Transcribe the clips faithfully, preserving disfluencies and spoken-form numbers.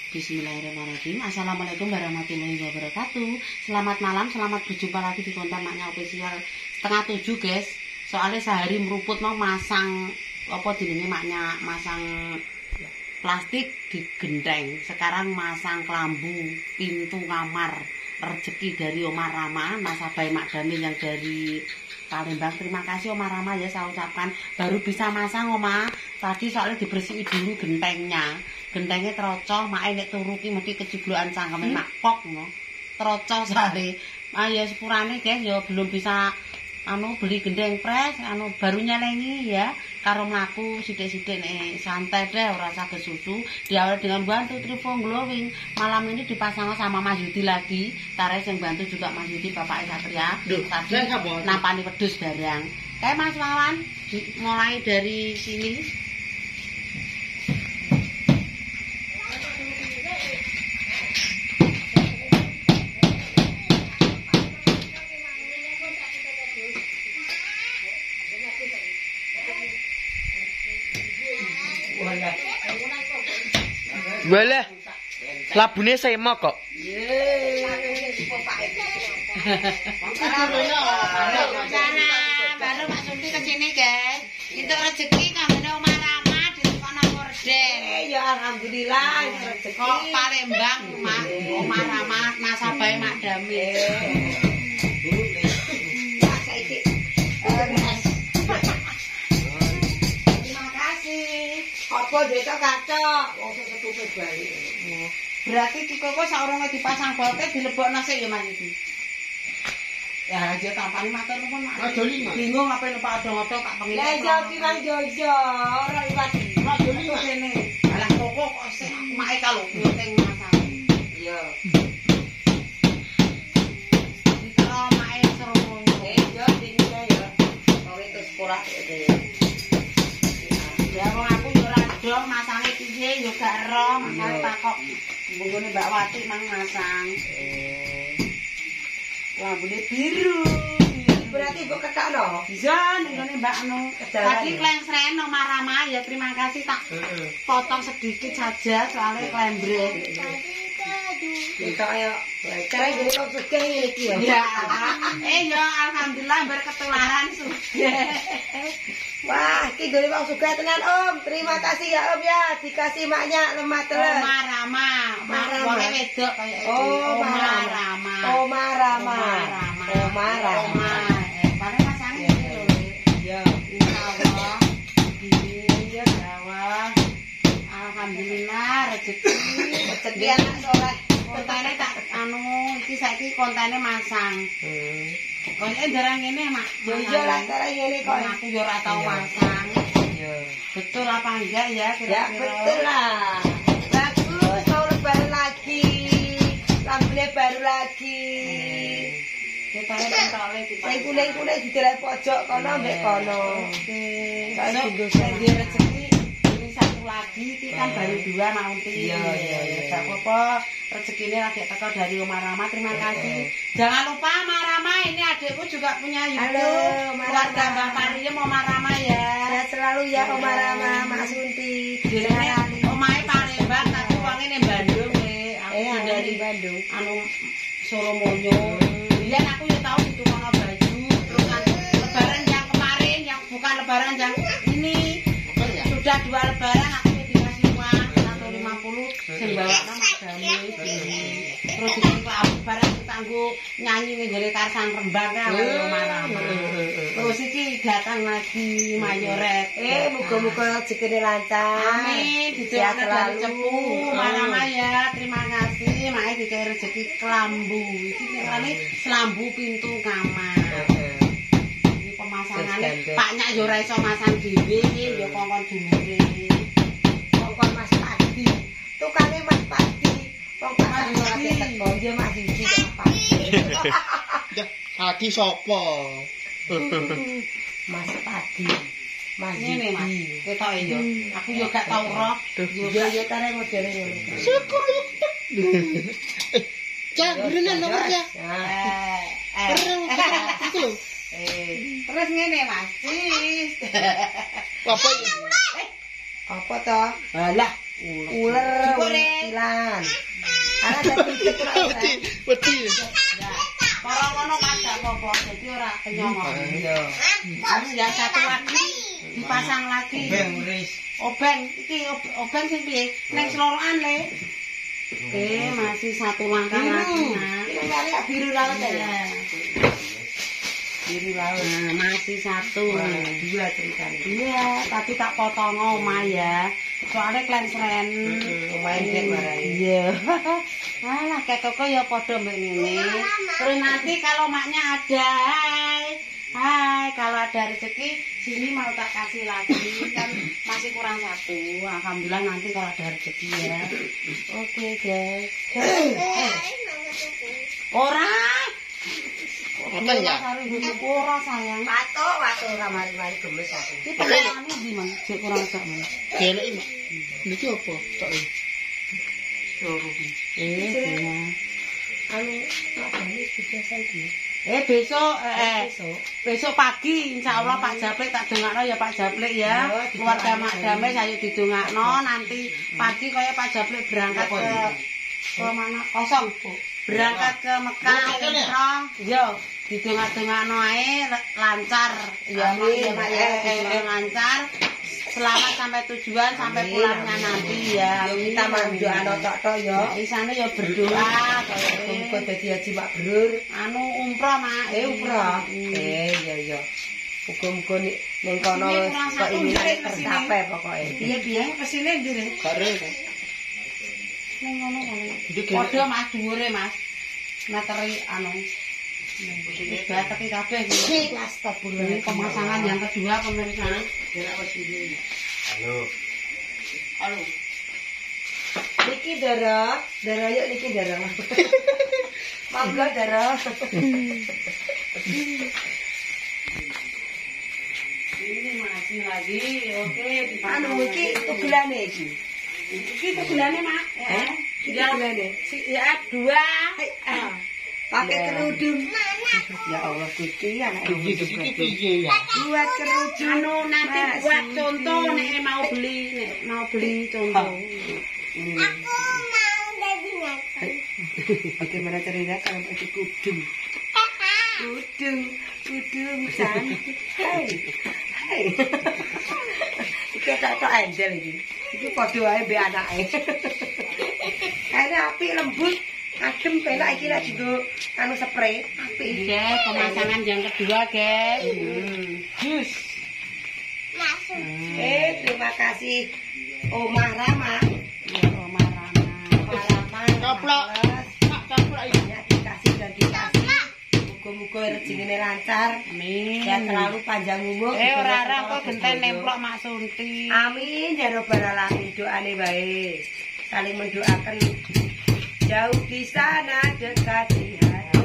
Bismillahirrahmanirrahim. Assalamualaikum warahmatullahi wabarakatuh. Selamat malam, selamat berjumpa lagi di konten Maknya Official setengah tujuh guys. Soalnya sehari meruput mau masang apa jenenge Maknya masang plastik di gendeng. Sekarang masang kelambu pintu kamar rezeki dari Oma Rama, nasabah Mak Damil yang dari Palembang. Terima kasih Oma Rama ya, saya ucapkan. Baru bisa masang Oma. Tadi soalnya dibersihin dulu gentengnya. Gentengnya terocok, mak nek turu ki mesti kejeblokan cangkeme mak pok no. Terocok sare. Ah ya sepurane guys ya belum bisa anu beli gendeng pres, anu baru nyelengi ya. Karo mlaku sithik-sithik nek santai deh ora saged susu. Diawali dengan bantu Trifon Glowing. Malam ini dipasang sama Mas Yudi lagi. Tares yang bantu juga Mas Yudi Bapak Satria. Tadi napani wedhus barang. Kayak Mas Wawan mulai dari sini. Boleh. Labune sema kok. Baru Pak Sunti ke sini guys. Itu rezeki kanggone Oma Rama di kono Morden. Ya alhamdulillah rezeki. Kok Palembang Mak Oma Rama nasabah Mak Damil. Terima kasih. Apa desa kacok? Wong setupe bali. Berarti Ki Koko saurunge dipasang bolte dilebokno sik ya Mas iki. Ya aja tampani matur nuwun Mak. Bingung apa numpak odong-odong tak pengen. Lah joki Mang Jojo, ora liwat iki. Mak joli kok kene. Alah Koko kok sik make kalau nyuting masalah. Iya. Dikira make serono. Eh yo dine yo. Sore itu sekolah iki. Ya wong aku yo ora dong masange piye yo gak ero, masane takok mbungune Mbak Wati mang masang. Lambune biru. Berarti mbok kekakno. Bisa nggone Mbak anu. Tadi klensren Oma Rama ya terima kasih tak potong sedikit saja soalnya klembrek. Kita ayo cara jadi kok sugih ngene iki ya. Ya. Eh ya alhamdulillah bar ketularan sugih. Wah, iki gone wong sugih tenan Om. Terima kasih ya Om ya, dikasih maknya lemah teles. Oma Rama. Oma Rama. Wong wedok kaya iki. Oh, Oma Rama. Oma Rama. Rama. Oma Rama. Eh, bare masange iki lho. Ya, Insyaallah. Iya, Jawa. Alhamdulillah rezeki. rezeki anak soleh. Kontene tak anu iki saiki kontene masang. Hmm. Kontene ndarang ngene Mak. Yo yo lah cara ngene kok. Aku yo ora tau masang. Yo. Betul apa enggak ya Ya kira-kira? betul lah. Bagus, mau lebaran lagi. Lambune baru lagi. Kita pentole di Sing kuning-kuning didelek pojok kono mbek kono. Oke. Saya So, tunggu saya di rezeki ini satu lagi iki kan baru dua mau ti. Iya, iya, iya. Gak apa-apa. Rezekine lagi teko dari Oma Rama. Terima kasih. Jangan lupa Oma Rama, ini adikku juga punya YouTube. Halo, Oma Keluarga Rama. Mbak Pariem Oma Rama ya. Sehat selalu ya Oma Rama, Mak Sunti. Jenenge omahe Palembang tapi wonge ning Bandung we. Aku Eh, dari dari Bandung. anu Soromonyo. Biyen aku ya tahu ditukono baju, terus kan lebaran yang kemarin yang bukan lebaran yang ini. Sudah dua lebaran aku ya dikasih uang seratus lima puluh sing bawakno Mas Damil. Terus dikasih aku barang ditanggo nyanyi ning gone Karsan Rembang karo Oma Rama. Terus iki datang lagi Mayoret. Eh, muga-muga rezekine lancar. Amin, Sehat didoakan dari selalu. cepu, Oma Rama ya, terima kasih, makanya dikai rezeki kelambu, ini karena selambu pintu kamar, ini pemasangannya, paknya yo ora iso masang dhewe, yo kongkon dulure, Kongkon Mas Padi. Tukangnya Mas Padi. Kongkon Mas Padi teko, ya Mas Didi apa? Tadi sapa? Mas Padi. Mas ini mas, Didi. ketoke yo, aku yo gak tau roh, Yo yo tare modele ngono. Syukur yo. Cak, beneran nomornya. eh, eh, Itu lho. eh, terus ngene mas, sis, Apa ya? Apa toh? alah, ular, ular. Ana dadi cekuk. Wedi, wedi. Ora ngono Mas gak apa-apa, dadi ora kenyang. Iya. Anu ya satu lagi dipasang lagi. Ben wis. Obeng iki ob- obeng sing piye? Ning selorokan le. Oke, masih satu langkah lagi, Nak. Ini nyari biru laut ya. Biru laut. Nah, masih satu. Dua ceritanya. Iya, tapi tak potong omah ya. Soalnya klensren. Lumayan kek marai. Iya. Alah, kayak koko ya podo mbak ini. Terus nanti kalau maknya ada, hai, hai, kalau ada rezeki sini mau tak kasih lagi kan masih kurang satu. Alhamdulillah nanti kalau ada rezeki ya. Oke guys. Orang. Apa ya? Ora sayang. Pato, pato ramari-mari gemes aku. Kita anu di man, cek kurang sak man. Gelek iki. Niki apa? Tok iki. Eh, ya. Anu, apa ini sudah saiki? Eh besok eh Besok. besok pagi insya Allah Pak Japlik tak dongakno ya Pak Japlik ya. Ya, Keluarga Mak didongakno. Damai saya didongakno nanti pagi kaya Pak Japlik berangkat ke ke mana kosong. Berangkat ke Mekah umroh. Yo, didongak-dongakno ae lancar ya Mak ya Mak ya eh, eh, lancar. Selamat sampai tujuan sampai Amin, pulangnya amin. nanti ya. Yo kita mandoano tok-tok yo. Di sana ya berdoa Muga dadi haji mabrur. anu umroh Mak. Eh umroh. Hmm. Eh iya iya. Muga-muga ning ning kono Ini kurang kok satu ini jari kesini. tercapai pokoke. Iya biye kesini ndi Le? Kare. Ning ngono kali. Iki gelek. Padha Mas dhuwure Mas. Materi anu. Wis bateki kabeh. Ikhlas ta Ini pemasangan yang kedua pemirsa. Halo. Halo. Niki darah, darah yuk niki darah. Mangga darah. Ini masih lagi. Oke, dipasang Anu iki lagi. tugulane iki. Iki tugulane Mak. Eh, iki Ya. tugulane. Si ya dua. Ah, pakai Ya. kerudung. Ya Allah Gusti anak Iki iki piye ya? buat kerudung. Anu nanti Mas, buat Siti. contoh nek mau beli, nek mau beli contoh. Bagaimana cerita kalau pakai kudung? Kudung, kudung cantik. Hei, hei. Iki tak endel iki. Iki padha wae mbek anake. Kaine apik lembut, adem penak iki nek dienggo anu spray, apik iki. Guys, pemasangan yang kedua, guys. Jus. Eh, terima kasih Omah Rama. Ya, Oma Rama. Omah Rama. Kaplak. Males. Nak campur iki. Ya, dikasih dan dikasih. Muga-muga rezekine lancar. Amin. Dan terlalu panjang umur. Eh, ora-ora kok genten nemplok Mak Sunti. Amin ya robbal alamin, doane bae. Saling mendoakan jauh di sana dekat di hati.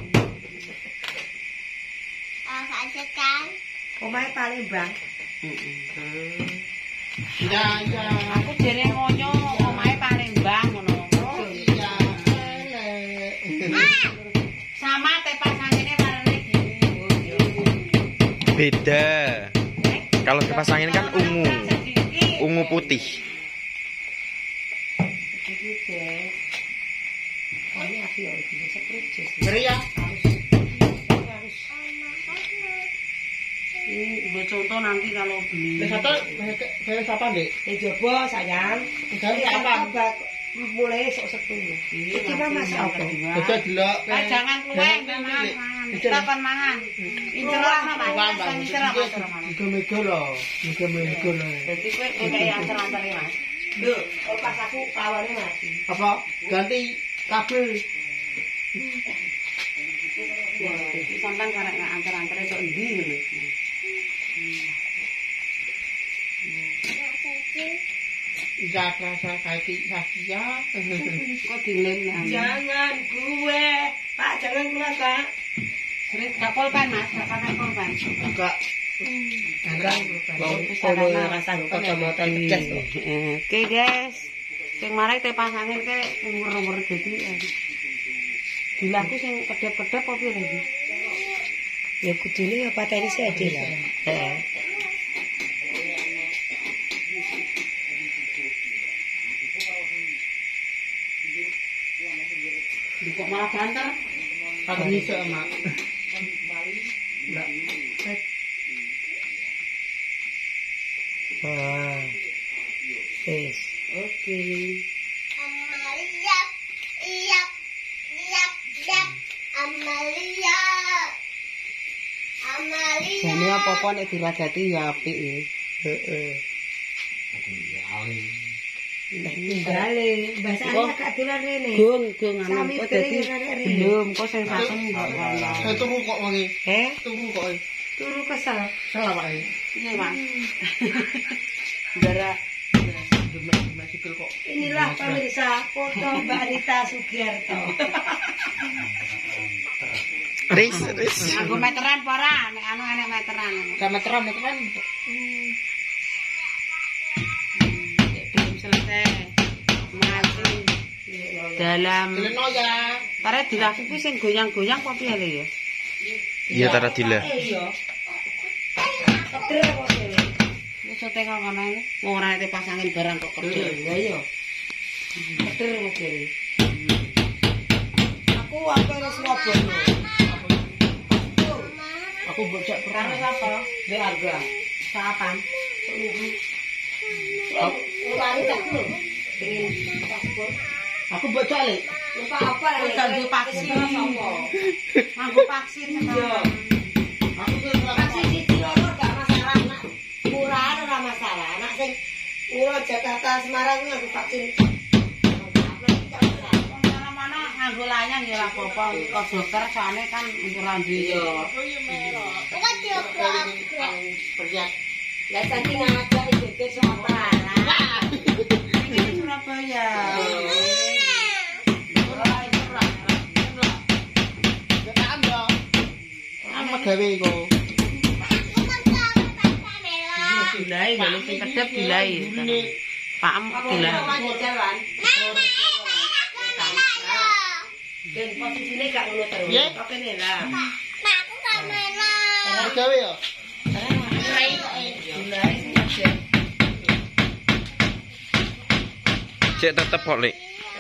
Oh, aja kan? Omahe Palembang. Ya ya. Aku jere ngonyo omahe Palembang ngono. Oh iya. Sama teh pasangane warnane gini. Beda. Kalau kipas angin kan ungu, ungu putih. Iki deh. Oh, ini api ya iki sepuluh jus. Ngeri ya. Ini buat contoh nanti kalau beli. Wis satu wis apa, Dik? Ning jobo sayang. Gawe kapan? Mulai esuk setu. Iki mah masak apa? Betul delok. Eh, jangan keluar, jangan mangan. Kita kan mangan. Incelah sama Mas, kan incelah Mas. Mega-mega lho. Mega-mega lho. Jadi kowe kayak antar-antar Mas. Lho, oh, pas aku kawane mati. Apa ganti kabel? Jadi sampean karek nggak antar-antar itu endi lho. Iya rasa kaki sakia. Kok dilem nek. Jangan gue, Pak, jangan keluar, Pak. Sering gak pulpen Mas, gak pakai pulpen. Enggak. Enak, Kalau rasa kacamata pedas kok. Oke guys, sing marai teh pasangin ke umur-umur jadi. Dilaku sing kedap-kedap apa lagi? Ya kudune ya pateni sedi lah. Heeh. Kok malah banter? Aku bisa, Mak. Enggak. Wah. Wis. Oke. Amalia, iya, iya, iya, Amalia, Amalia. Jane apa-apa nek diragati ya apik ya. Heeh. Tunggale, bahasane gak dolan rene. Gung, gung anu Sami kok piring dadi rene. belum kok sing saken kok Eh turu kok wengi. Eh, Turu kok. turu kesel. Salah wae. piye Mas. Ndara Demek-demek sikil kok. Inilah pemirsa foto Mbak Rita Sugiarto. Ris, ris. nganggo meteran apa ora? Nek anu enek meteran. Kameteran itu kan. Belum selesai. Masih dalam Dileno ya. tare dirakupi sing goyang-goyang apa piye le ya? Iya Tara Dila. Eh iya. Keder kok dhewe. Wis sote kok ngono iki. Wong ora ate pasangin barang kok kecil. Ya iya. Keder kok dhewe. Aku apa ora Surabaya. Aku bocah perang. Karo sapa? Di harga. Saapan? Ora tak lho. Pengen paspor. Aku bocah le. Lupa apa ya? Wis ganggu vaksin sapa? Nganggo vaksin sekarang. Aku tuh Vaksin siji loro gak masalah, Nak. Murahan ora masalah. Nak sing Ura Jakarta Semarang nganggo vaksin. Mana nganggo layang ya ora apa-apa. Kok dokter soalnya kan ora duwe. Bukan dia buat. pergiat. Lah saking ngajak iki sapa? Ini Surabaya. Gawe kok. Bukan sama Papa Mela. Dilai ngene sing kedep dilai. Pak em dilai. Jalan. Mama, Papa Mela. Dan posisine gak ngono terus. Piye? Kok kene lah. Pak, aku Papa Mela. Gawe ya. Dilai sing kedep. Cek tetep kok, Lek.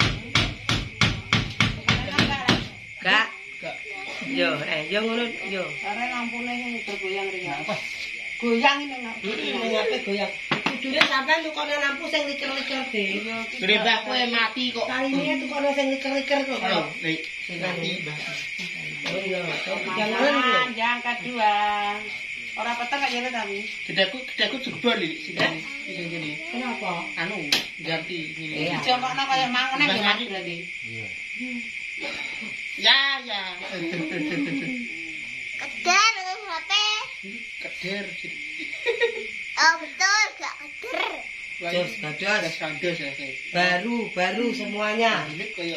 Gak. Gak. Yo, eh yo ngono yo. Are lampune sing bergoyang riya. Goyang ini nang. Ngapain goyang? Kudune sampean tukone lampu sing liker-liker de. Gede mbak kowe mati kok. Kaline tukone sing liker-liker kok. Ayo, Lek. Sing mati, Mbak. Oh iya. Jangan yang kedua. Ora peteng kaya ngene tapi. Gedeku gedeku jebol iki sing sing kene. Kenapa? Anu, ganti ngene. Iya. Dijongkokno kaya mangkene ya Mas berarti. Ya, ya. Keder dengan H P. Keder. Oh betul, gak keder. Jos, gadas. Gadas kandos ya, saya. Baru, baru semuanya. Ini koyo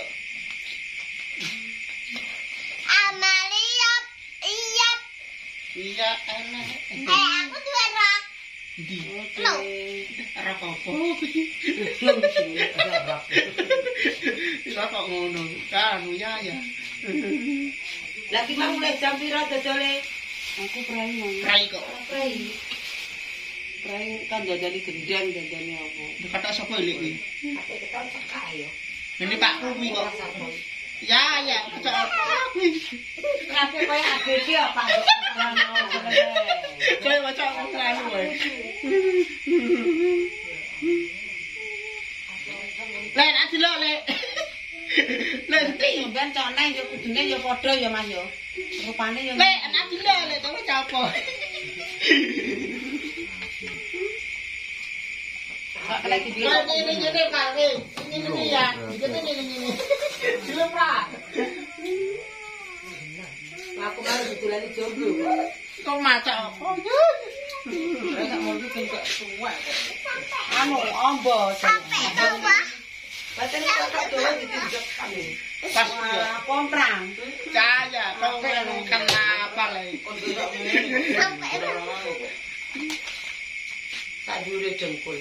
Amalia, iya. iya enak. Eh, aku tuh enak. Di. Lo. Ora apa-apa. Ora kok ngono. Kan ya ya. Lagi mau mulai jam piro dodole? Aku prai mau. Rai kok. Prai. Prai kan jajali gendang jajane apa. Dikata sapa lek iki? Aku keton cekak yo. Ini Pak Rumi kok. Ya ya, kocok aku. Kabeh koyo A G C apa? Kowe kocok anu wae. Lek nak delok lek. Lek ndi? Ben cok neh yo kudune yo padha ya Mas yo. Rupane yo Lek nak delok lek kowe capo. kok lagi Kowe ngene-ngene kare. Ngene ya. Ngene ngene. Dilem ra. Aku mau ditulani jomblo. Kok macak apa? sak mondi ben kok suwek. Anu ombo. Sampai bawah. Baten kok tak dolen ditunjuk kami. Pas Ah, kontrang. Caya, kau kenapa lagi? Sampai bawah. Tak dure jengkul.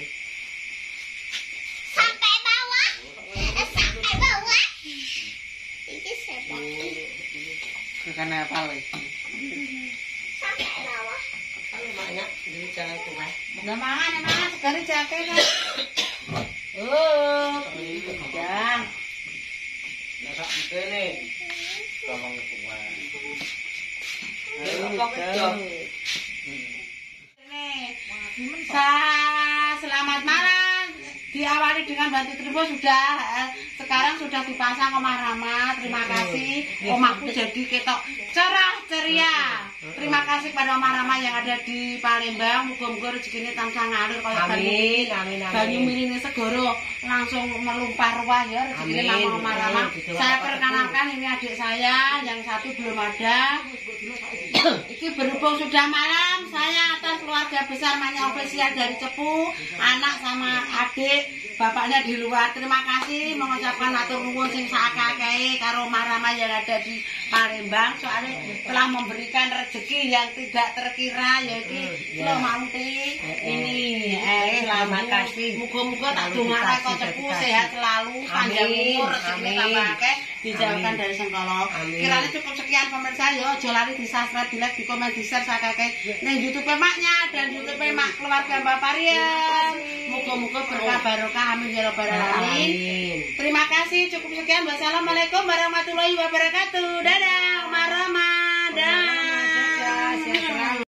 Sampai bawah. Eh, sampai bawah. Ini seperti Kenapa lagi? sampai bawah. Kalau banyak duit jangan kuat. Lah mangan mangan segare jake kan. Oh. Ya. Kene. Ngomong semua. Kok kedok. Sa selamat malam. Diawali dengan bantu terima sudah, eh, sekarang sudah dipasang Omah Rama. Terima kasih, omahku jadi ketok cerah ceria. Terima kasih pada Omah Rama yang ada di Palembang. Muga-muga rezekinya tansah ngalir kayak Amin, amin, amin. Banyu Mirine Segoro langsung melumpah ruah ya rezekinya Amin, nama Omah Rama. amin. Saya perkenalkan ini adik saya, yang satu belum ada. Iki berhubung sudah malam, saya atas keluarga besar Manya Official dari Cepu, anak sama adik, bapaknya di luar. Terima kasih mengucapkan matur nuwun sing sakake karo Marama yang ada di Palembang, soalnya telah memberikan rezeki yang tidak terkira, yaitu lo manti ini. Eh, Terima kasih. Muga-muga tak Selalu dongake dikasih, kok Cepu dikasih. sehat selalu, panjang Amin, umur, rezeki amin. tambah akeh, dijauhkan Amin. dari Sengkolo. Amin. Kiranya cukup sekian pemirsa yo, aja lali di subscribe, di like, di komen, di share sakake ning YouTube maknya dan YouTube mak keluarga Mbak Parian. Muga-muga berkah barokah amin ya rabbal alamin. Amin. Terima kasih, cukup sekian. Wassalamualaikum warahmatullahi wabarakatuh. Dadah, Omah Rama. Dah.